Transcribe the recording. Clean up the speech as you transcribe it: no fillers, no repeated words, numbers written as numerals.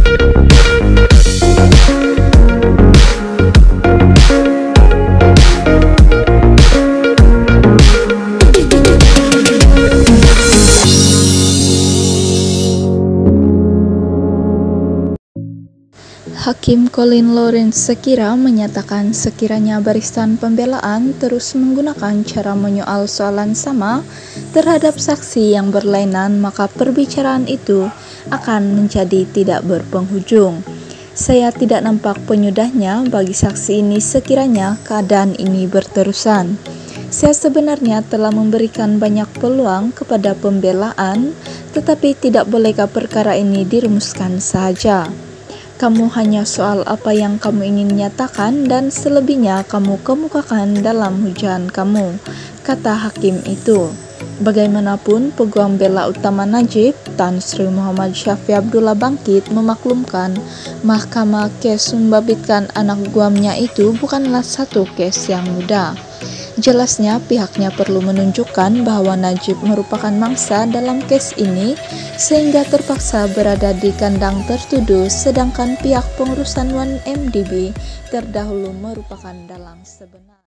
Hakim Colin Lawrence sekira menyatakan sekiranya barisan pembelaan terus menggunakan cara menyoal soalan sama terhadap saksi yang berlainan, maka perbicaraan itu akan menjadi tidak berpenghujung. Saya tidak nampak penyudahnya bagi saksi ini sekiranya keadaan ini berterusan. Saya sebenarnya telah memberikan banyak peluang kepada pembelaan, tetapi tidak bolehkah perkara ini dirumuskan saja? Kamu hanya soal apa yang kamu ingin nyatakan dan selebihnya kamu kemukakan dalam hujan kamu, kata hakim itu. Bagaimanapun, peguam bela utama Najib, Tan Sri Muhammad Syafi Abdullah Bangkit memaklumkan mahkamah kes membabitkan anak guamnya itu bukanlah satu kes yang mudah. Jelasnya pihaknya perlu menunjukkan bahwa Najib merupakan mangsa dalam kes ini sehingga terpaksa berada di kandang tertuduh, sedangkan pihak pengurusan 1MDB terdahulu merupakan dalang sebenar.